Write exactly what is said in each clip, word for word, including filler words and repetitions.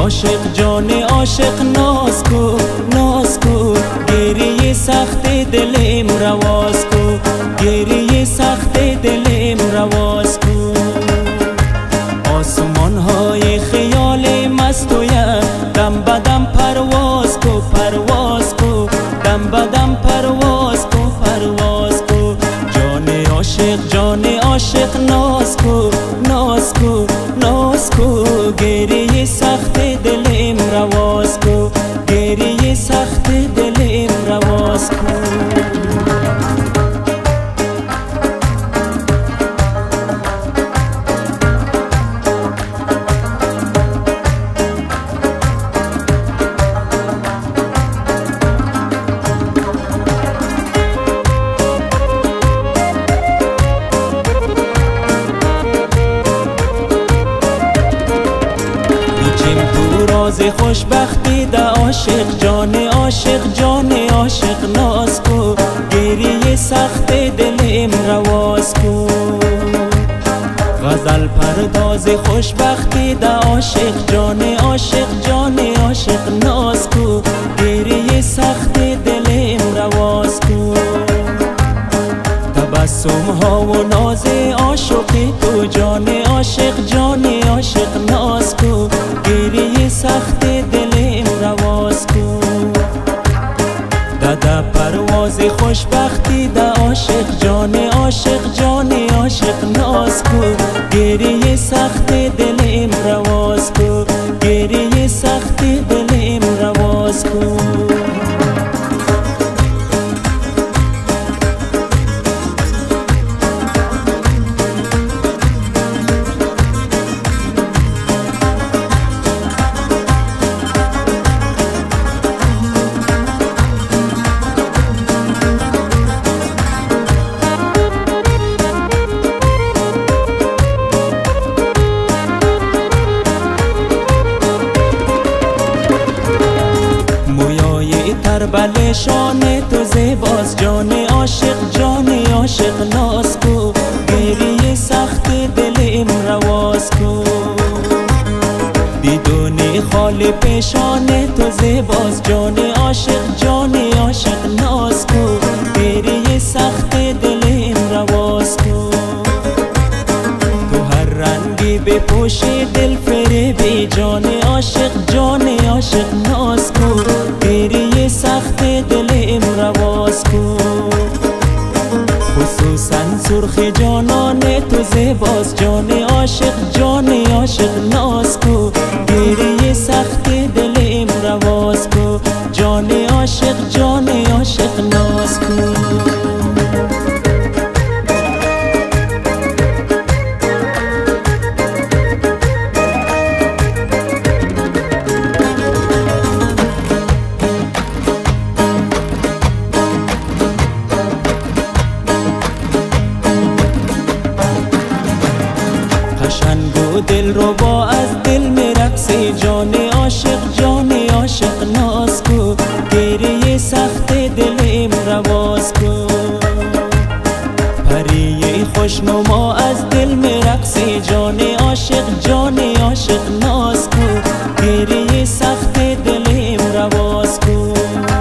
عاشق جان عاشق ناز کو ناز کو گریه سخت دلم رواز کو گریه سخت دلم رواز کو آسمان های خیال مستویم دم بدم پرواز کو پرواز کو دم بدم پرواز کو پرواز کو جان عاشق جان عاشق ناز کو ناز کو ناز کو گریه سخت دلم رواز کو گریه سخت دلم رواز کو راز خوشبختی دا عاشق جان عاشق جان عاشق ناز کو گریه سخت دلم رواز کو غزل پرداز خوشبختی دا عاشق جان عاشق جان عاشق ناز کو گریه سخت دلم رواز کو تبسم ها و ناز عاشقی تو جان عاشق جان عاشق ناز کو گریه سخت دلم رواز کو دادا پرواز خوشبختی دا عاشق جان عاشق جان عاشق ناز کو گریه سخت دلم رواز کو گریه سخت دلم رواز کو بله شان تو زیباست جان عاشق جان عاشق ناز کو گریه سخت دلم رواز کو دیدون خال پیشان تو زیباست جان عاشق جان عاشق ناز کو گریه سخت دلم رواز کو تو هر رنگی بپوشی دل فریبی جان عاشق جان عاشق ناز کو گریه سخت دلم رواز کو خصوصا سرخ جانان تو زیباست جان عاشق جان عاشق ناز کو گریه سخت دلم رواز کو جان عاشق جان عاشق ناز کو دل رو با از دل می رقصی جان عاشق جان عاشق ناز کو گریه سخت دلم رواز کو پریه خوشنما از دل می رقصی جان عاشق جان عاشق ناز کو گریه سخت دلم رواز کو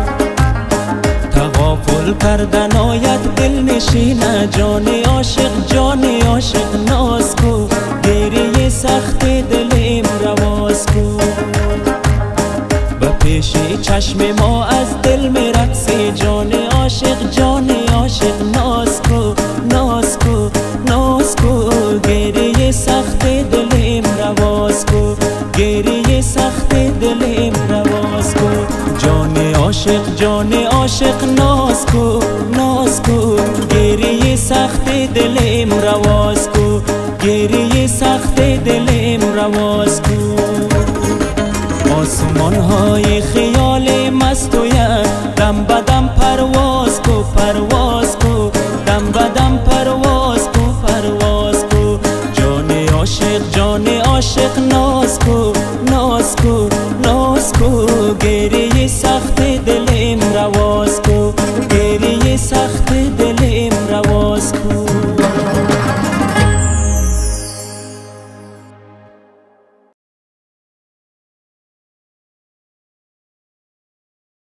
تغافل کردن آید دل نشینه جان عاشق جان عاشق ناز کو گریه سخت دلم رواز کو به پیش چشم ما از دل می رقصی جان عاشق جان عاشق ناز کو ناز کو ناز کو گریه سخت دلم رواز کو گریه سخت دلم رواز کو جان عاشق جان عاشق ناز کو ناز کو گریه سخت دلم رواز کو گریه سخت دلم رواز کو آسمان های خیال